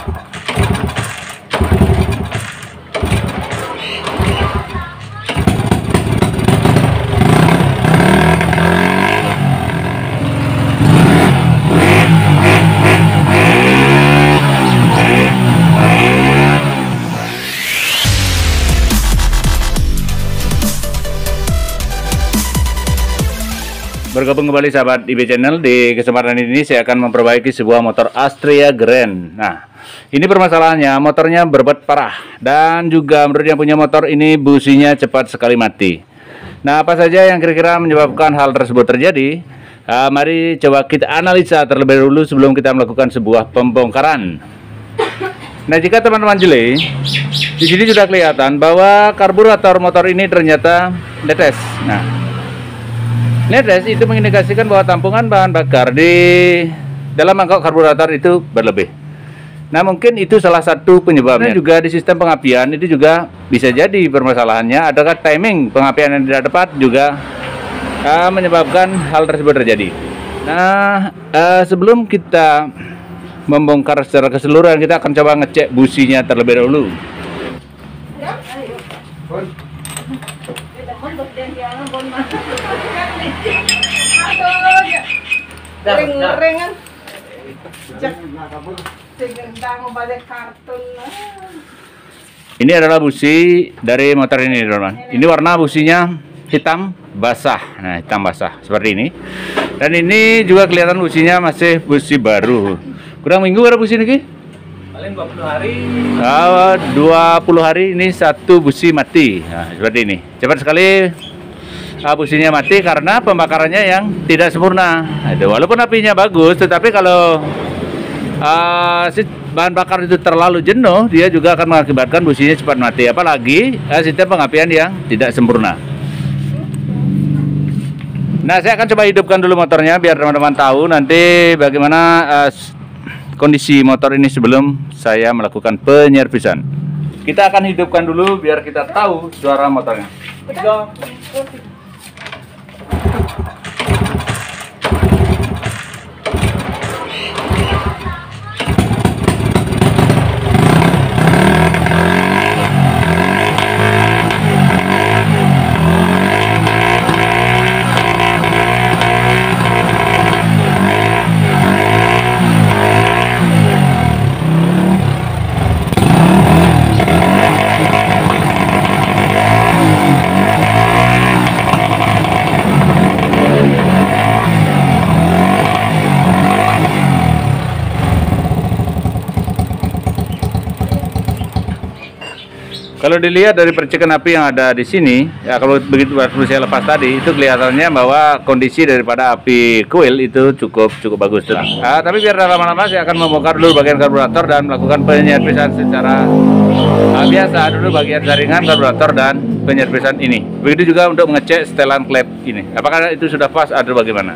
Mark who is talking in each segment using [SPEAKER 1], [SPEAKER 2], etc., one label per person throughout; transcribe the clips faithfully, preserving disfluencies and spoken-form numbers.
[SPEAKER 1] Bergabung kembali sahabat I B Channel. Di kesempatan ini saya akan memperbaiki sebuah motor Astrea Grand. Nah, ini permasalahannya motornya berbet parah, dan juga menurut yang punya motor ini businya cepat sekali mati. Nah, apa saja yang kira-kira menyebabkan hal tersebut terjadi? Nah, mari coba kita analisa terlebih dahulu sebelum kita melakukan sebuah pembongkaran. Nah, jika teman-teman jeli, di sini sudah kelihatan bahwa karburator motor ini ternyata netes. Nah, netes itu mengindikasikan bahwa tampungan bahan bakar di dalam mangkok karburator itu berlebih. Nah, mungkin itu salah satu penyebabnya. Dan juga di sistem pengapian itu juga bisa jadi permasalahannya. Adakah timing pengapian yang tidak tepat juga uh, menyebabkan hal tersebut terjadi. Nah, uh, sebelum kita membongkar secara keseluruhan, kita akan coba ngecek businya terlebih dahulu.
[SPEAKER 2] Ring-ringan.
[SPEAKER 1] Ini adalah busi dari motor ini, teman-teman. Ini warna businya hitam basah. Nah, hitam basah seperti ini. Dan ini juga kelihatan businya masih busi baru. Kurang minggu berapa busi ini?
[SPEAKER 3] Paling dua puluh hari.
[SPEAKER 1] Oh, dua puluh hari ini satu busi mati. Nah, seperti ini. Cepat sekali uh, businya mati karena pembakarannya yang tidak sempurna. Nah, walaupun apinya bagus, tetapi kalau uh, si bahan bakar itu terlalu jenuh, dia juga akan mengakibatkan businya cepat mati. Apalagi uh, sistem pengapian yang tidak sempurna. Nah, saya akan coba hidupkan dulu motornya biar teman-teman tahu nanti bagaimana uh, kondisi motor ini sebelum saya melakukan penyervisan. Kita akan hidupkan dulu biar kita tahu suara motornya. Kalau dilihat dari percikan api yang ada di sini, ya kalau begitu waktu saya lepas tadi, itu kelihatannya bahwa kondisi daripada api kuil itu cukup cukup bagus. Nah, tapi biar lama-lama saya akan membongkar dulu bagian karburator dan melakukan penyervisan secara uh, biasa dulu bagian jaringan karburator dan penyervisan ini. Begitu juga untuk mengecek setelan klep ini. Apakah itu sudah pas atau bagaimana?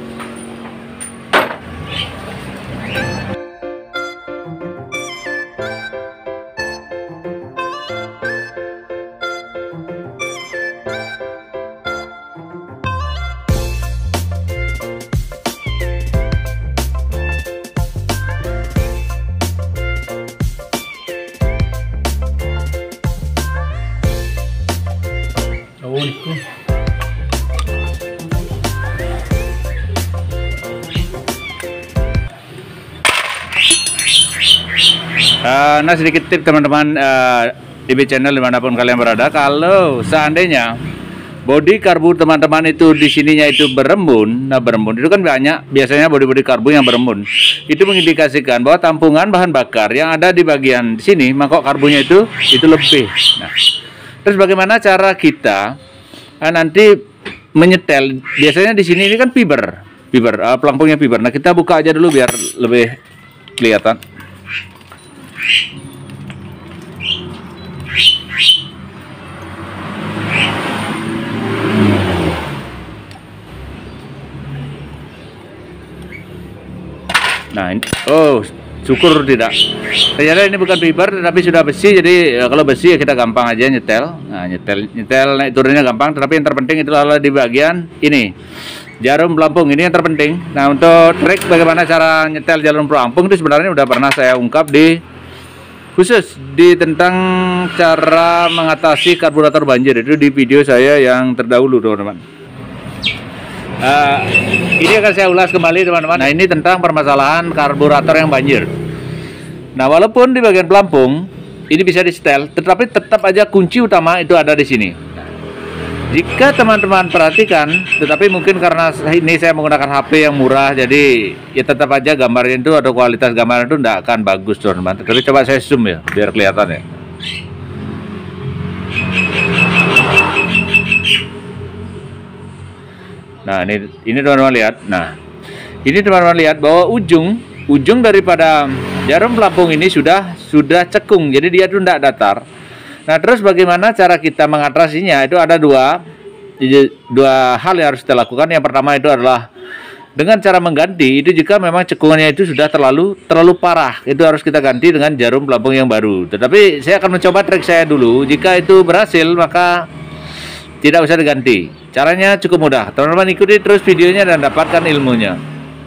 [SPEAKER 1] Uh, nah, sedikit tip teman-teman uh, I B Channel dimanapun kalian berada, kalau seandainya bodi karbu teman-teman itu di sininya itu berembun, nah berembun itu kan banyak biasanya bodi-bodi karbu yang berembun, itu mengindikasikan bahwa tampungan bahan bakar yang ada di bagian sini mangkok karbunya itu itu lebih. Nah, terus bagaimana cara kita uh, nanti menyetel? Biasanya di sini ini kan fiber, fiber uh, pelampungnya fiber. Nah, kita buka aja dulu biar lebih kelihatan. Nah, ini, oh, syukur tidak. Ternyata ini bukan fiber tetapi sudah besi. Jadi ya, kalau besi ya kita gampang aja nyetel. Nah, nyetel, nyetel naik turunnya gampang. Tetapi yang terpenting itu adalah di bagian ini, jarum pelampung ini yang terpenting. Nah, untuk trik bagaimana cara nyetel jarum pelampung itu sebenarnya udah pernah saya ungkap di khusus di tentang cara mengatasi karburator banjir, itu di video saya yang terdahulu teman-teman. Uh, ini akan saya ulas kembali teman-teman. Nah, ini tentang permasalahan karburator yang banjir. Nah, walaupun di bagian pelampung ini bisa di setel, tetapi tetap aja kunci utama itu ada di sini. Jika teman-teman perhatikan, tetapi mungkin karena ini saya menggunakan H P yang murah, jadi ya tetap aja gambarnya itu atau kualitas gambar itu tidak akan bagus teman-teman. Tapi coba saya zoom ya, biar kelihatan ya. Nah, ini ini teman-teman lihat. Nah, ini teman-teman lihat bahwa ujung ujung daripada jarum pelampung ini sudah sudah cekung, jadi dia itu tidak datar. Nah, terus bagaimana cara kita mengatasinya? Itu ada dua dua hal yang harus kita lakukan. Yang pertama itu adalah dengan cara mengganti. Itu jika memang cekungannya itu sudah terlalu terlalu parah, itu harus kita ganti dengan jarum pelampung yang baru. Tetapi saya akan mencoba trik saya dulu. Jika itu berhasil, maka tidak usah diganti. Caranya cukup mudah. Teman-teman ikuti terus videonya dan dapatkan ilmunya.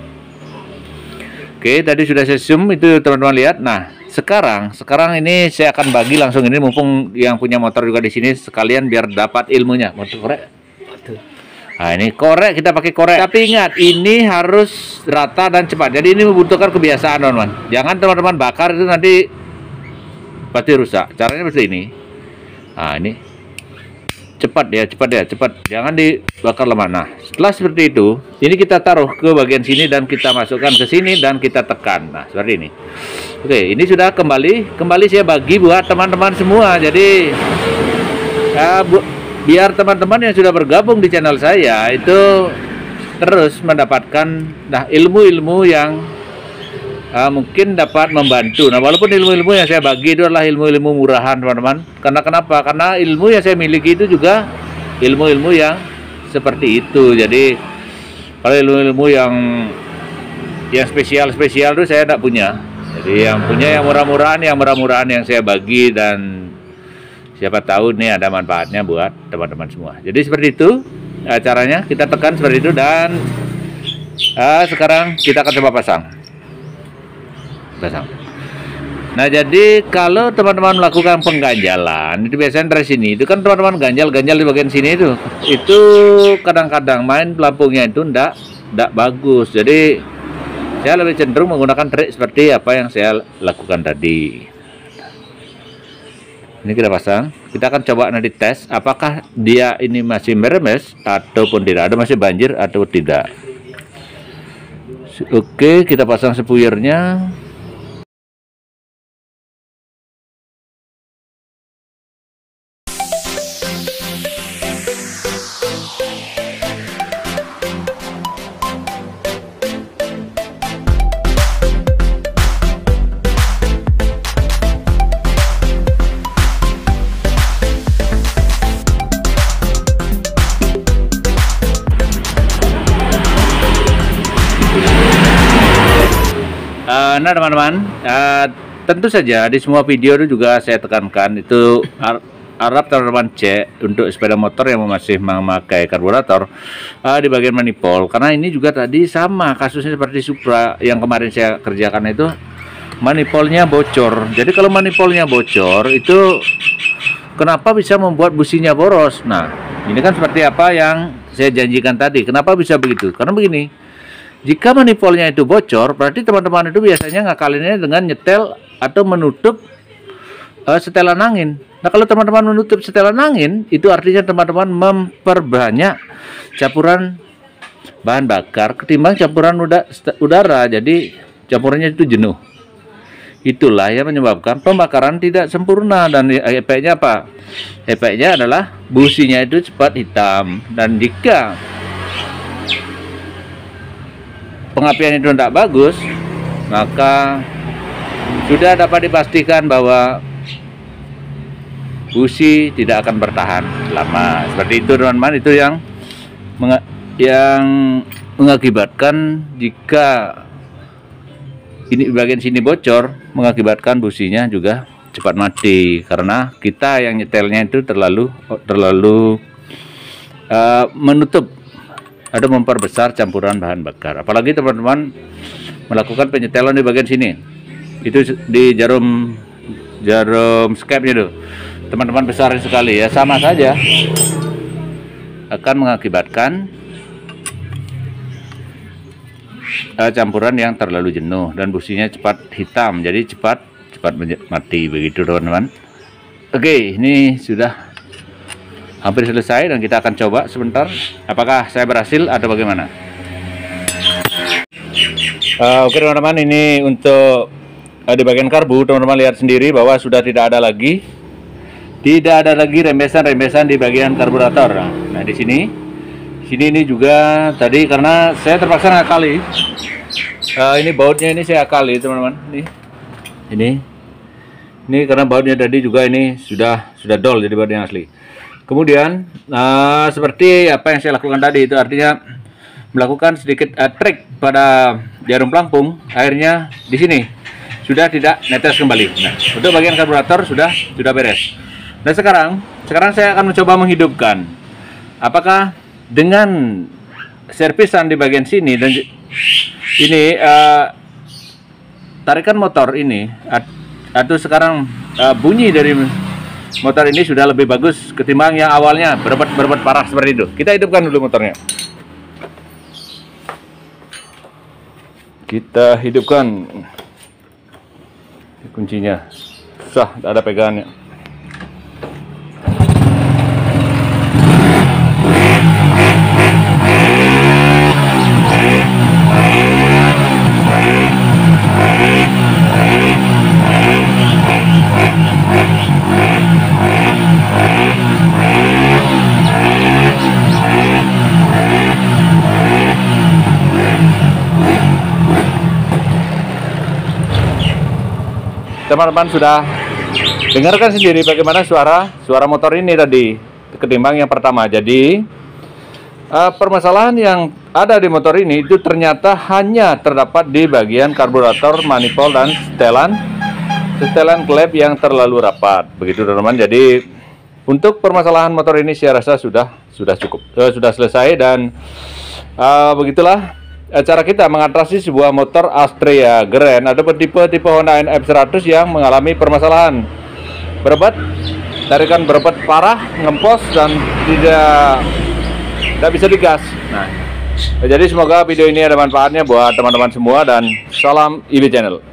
[SPEAKER 1] Oke, tadi sudah saya zoom, itu teman-teman lihat. Nah, sekarang sekarang ini saya akan bagi langsung ini, mumpung yang punya motor juga di sini sekalian biar dapat ilmunya. Motor korek. Nah, ini korek, kita pakai korek. Tapi ingat, ini harus rata dan cepat. Jadi ini membutuhkan kebiasaan, teman-teman. Jangan teman-teman bakar itu nanti pasti rusak. Caranya seperti ini. Nah, ini cepat ya, cepat ya, cepat. Jangan dibakar lemah. Nah, setelah seperti itu, ini kita taruh ke bagian sini dan kita masukkan ke sini dan kita tekan. Nah, seperti ini. Oke, ini sudah kembali. Kembali saya bagi buat teman-teman semua. Jadi, ya, bu, biar teman-teman yang sudah bergabung di channel saya itu terus mendapatkan nah ilmu-ilmu yang Uh, mungkin dapat membantu. Nah, walaupun ilmu-ilmu yang saya bagi itu adalah ilmu-ilmu murahan, teman-teman. Karena kenapa? Karena ilmu yang saya miliki itu juga ilmu-ilmu yang seperti itu. Jadi, kalau ilmu-ilmu yang yang spesial-spesial itu saya tidak punya. Jadi, yang punya yang murah-murahan, yang murah-murahan yang saya bagi, dan siapa tahu nih ada manfaatnya buat teman-teman semua. Jadi, seperti itu uh, caranya. Kita tekan seperti itu dan uh, sekarang kita akan coba pasang. Pasang. Nah, jadi kalau teman-teman melakukan pengganjalan itu biasanya dari sini, itu kan teman-teman ganjal-ganjal di bagian sini itu, itu kadang-kadang main pelampungnya itu ndak ndak bagus. Jadi saya lebih cenderung menggunakan trik seperti apa yang saya lakukan tadi. Ini kita pasang, kita akan coba nanti tes apakah dia ini masih meremes ataupun tidak, ada masih banjir atau tidak. Oke, kita pasang sepuyernya. Uh, nah teman-teman, uh, tentu saja di semua video itu juga saya tekankan itu harap teman-teman cek untuk sepeda motor yang masih memakai karburator uh, di bagian manifold, karena ini juga tadi sama kasusnya seperti Supra yang kemarin saya kerjakan, itu manifoldnya bocor. Jadi kalau manifoldnya bocor itu kenapa bisa membuat businya boros? Nah, ini kan seperti apa yang saya janjikan tadi. Kenapa bisa begitu? Karena begini, jika manifoldnya itu bocor, berarti teman-teman itu biasanya ngakalinnya dengan nyetel atau menutup uh, setelan angin. Nah, kalau teman-teman menutup setelan angin, itu artinya teman-teman memperbanyak campuran bahan bakar ketimbang campuran udara. Jadi campurannya itu jenuh. Itulah yang menyebabkan pembakaran tidak sempurna, dan efeknya apa? Efeknya adalah businya itu cepat hitam. Dan jika pengapian itu tidak bagus, maka sudah dapat dipastikan bahwa busi tidak akan bertahan lama. Seperti itu teman-teman, itu yang meng yang mengakibatkan jika ini bagian sini bocor, mengakibatkan businya juga cepat mati karena kita yang nyetelnya itu terlalu terlalu uh, menutup atau memperbesar campuran bahan bakar. Apalagi teman-teman melakukan penyetelan di bagian sini, itu di jarum jarum skepnya tuh teman-teman besarin sekali ya, sama saja akan mengakibatkan uh, campuran yang terlalu jenuh dan businya cepat hitam, jadi cepat cepat mati begitu teman-teman. Oke, ini sudah hampir selesai dan kita akan coba sebentar apakah saya berhasil atau bagaimana. Uh, Oke teman-teman, ini untuk uh, di bagian karbu teman-teman lihat sendiri bahwa sudah tidak ada lagi tidak ada lagi rembesan-rembesan di bagian karburator. Nah, nah di sini sini ini juga tadi karena saya terpaksa ngakali. Uh, ini bautnya ini saya akali teman-teman. Ini ini ini karena bautnya tadi juga ini sudah sudah dol jadi baut yang asli. Kemudian uh, seperti apa yang saya lakukan tadi, itu artinya melakukan sedikit uh, trik pada jarum pelampung, akhirnya di sini sudah tidak netes kembali. Nah, untuk bagian karburator sudah sudah beres. Nah sekarang, sekarang saya akan mencoba menghidupkan. Apakah dengan servisan di bagian sini dan ini uh, tarikan motor ini atau sekarang uh, bunyi dari motor ini sudah lebih bagus ketimbang yang awalnya berebet-berebet parah seperti itu. Kita hidupkan dulu motornya. Kita hidupkan kuncinya. Susah, tidak ada pegangannya. Teman-teman sudah dengarkan sendiri bagaimana suara suara motor ini tadi ketimbang yang pertama. Jadi uh, permasalahan yang ada di motor ini itu ternyata hanya terdapat di bagian karburator, manifold dan setelan setelan klep yang terlalu rapat. Begitu teman-teman. Jadi untuk permasalahan motor ini saya rasa sudah sudah cukup uh, sudah selesai dan uh, begitulah cara kita mengatasi sebuah motor Astrea Grand atau tipe-tipe Honda N F seratus yang mengalami permasalahan berebet, tarikan berebet parah, ngempos dan tidak tidak bisa digas. Nah, jadi semoga video ini ada manfaatnya buat teman-teman semua dan salam I B Channel.